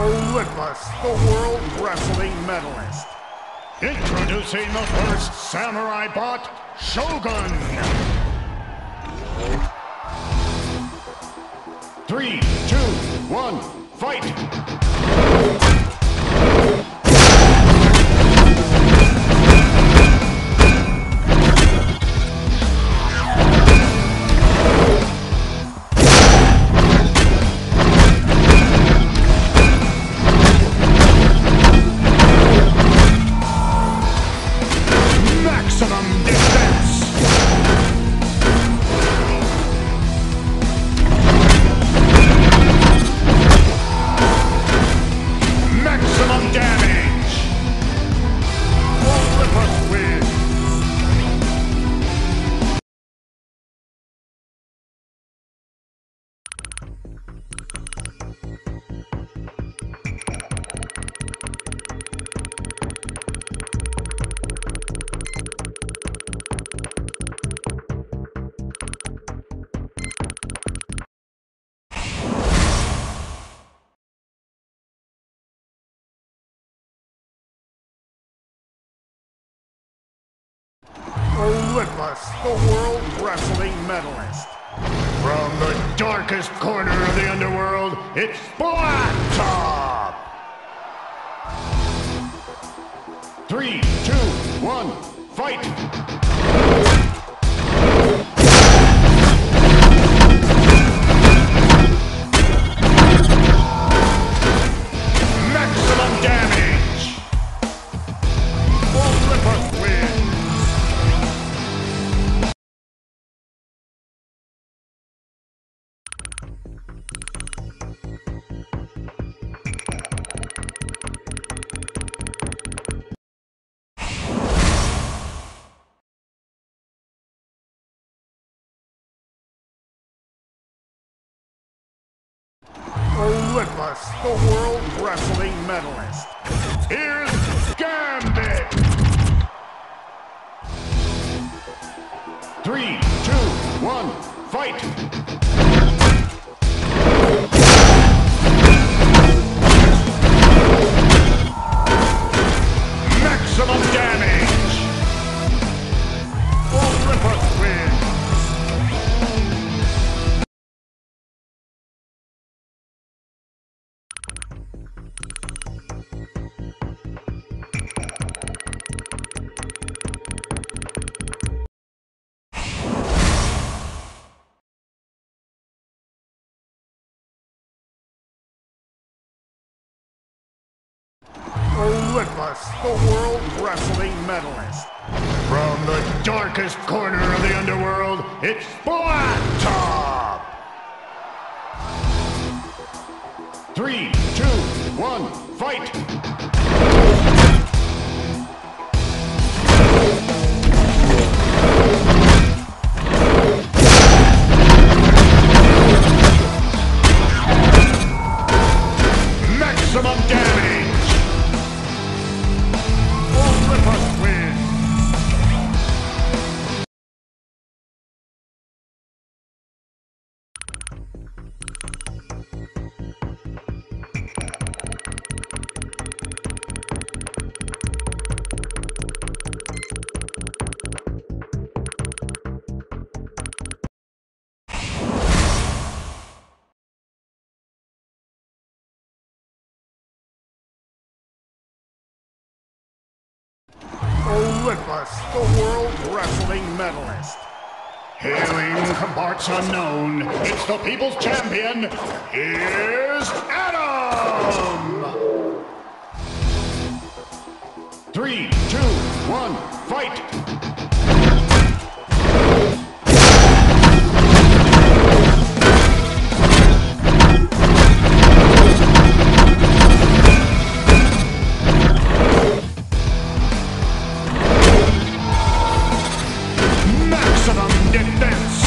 Olympus, the world wrestling medalist. Introducing the first samurai bot, Shogun. 3, 2, 1, fight! Maximum distance! Maximum damage! Olympus wins! Olympus, the world wrestling medalist. From the darkest corner of the underworld, it's Black Top! 3, 2, 1, fight! Maximum damage! Olympus wins! Olympus, the world wrestling medalist. Here's Gambit! 3, 2, 1, fight! Maximum damage! Olympus wins! Olympus, the world wrestling medalist. From the darkest corner of the underworld, it's Black Top! 3, 2, 1, fight! Maximum damage! Olympus wins! Olympus, the world wrestling medalist. Hailing from parts unknown, it's the people's champion, here's Adam! 3, 2, 1, fight! Maximum defense!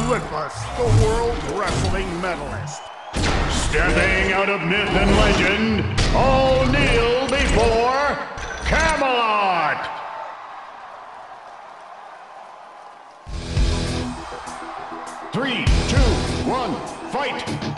Olympus, the World Wrestling Medalist. Stepping out of myth and legend, all kneel before Camelot! Three, two, one, fight!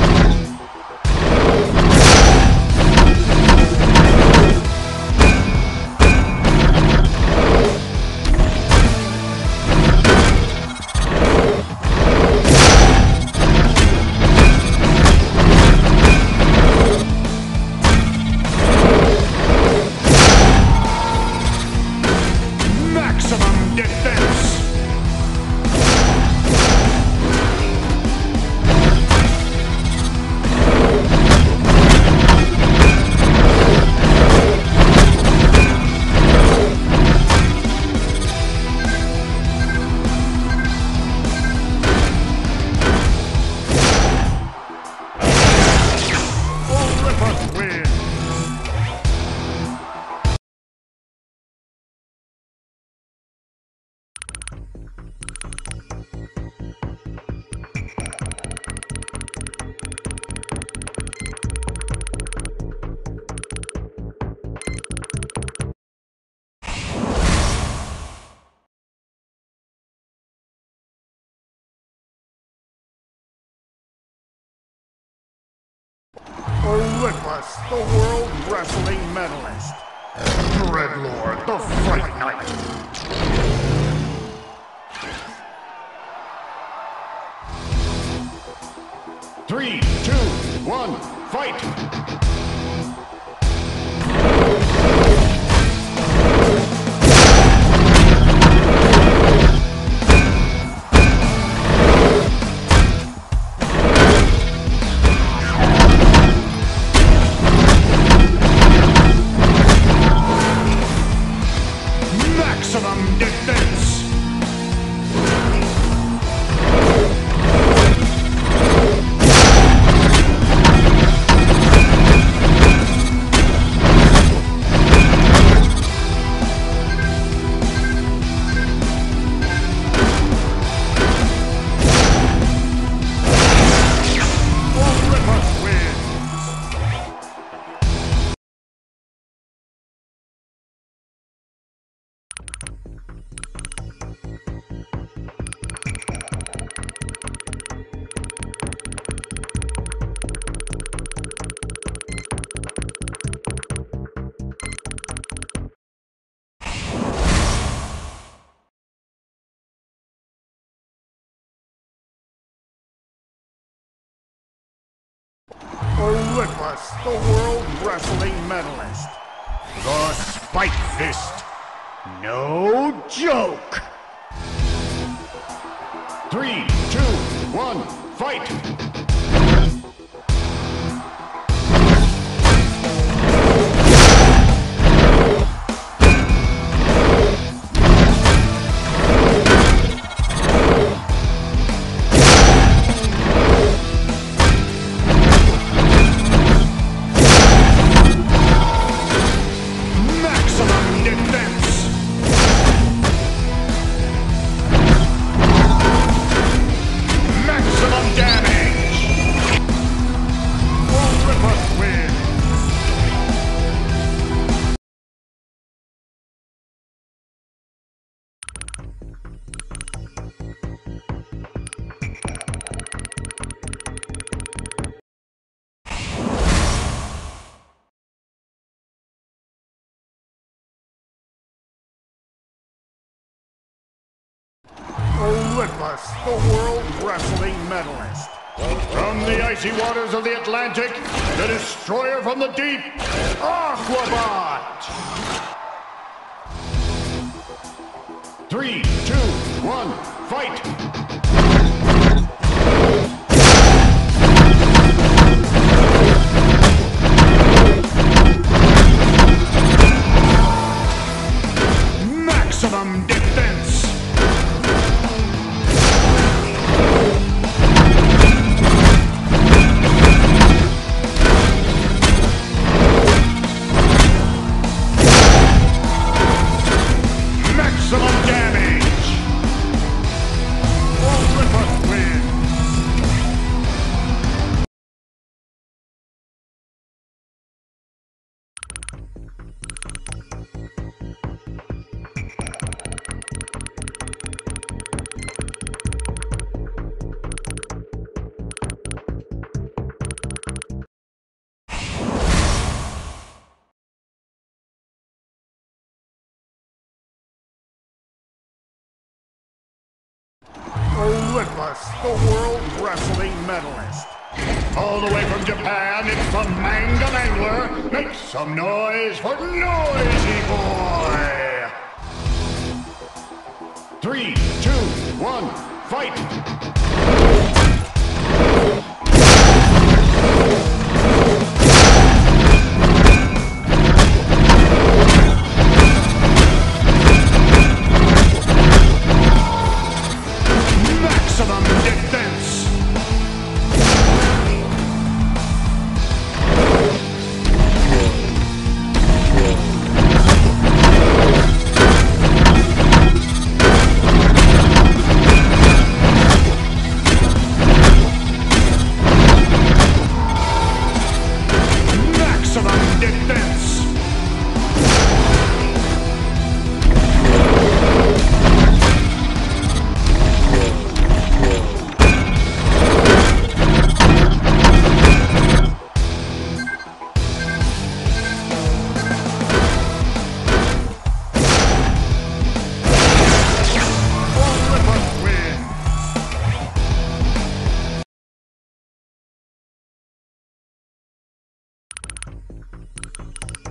Maximum defense! Olympus wins! Olympus, the World Wrestling Medalist. Dreadlord, the Fright Knight. Three, two, one, fight! Maximum defense! Olympus wins! Olympus, the World Wrestling Medalist. The Spike Fist. No joke! Three, two, one, fight! Maximum defense! Maximum damage! Olympus wins! Olympus, the World Wrestling Medalist. From the icy waters of the Atlantic, the destroyer from the deep, Aquabot! Three, two, one, fight! Maximum defense! Maximum damage! Limitless, the World Wrestling Medalist. All the way from Japan, it's the Manga Mangler. Make some noise for Noisy Boy! 3, 2, 1, fight!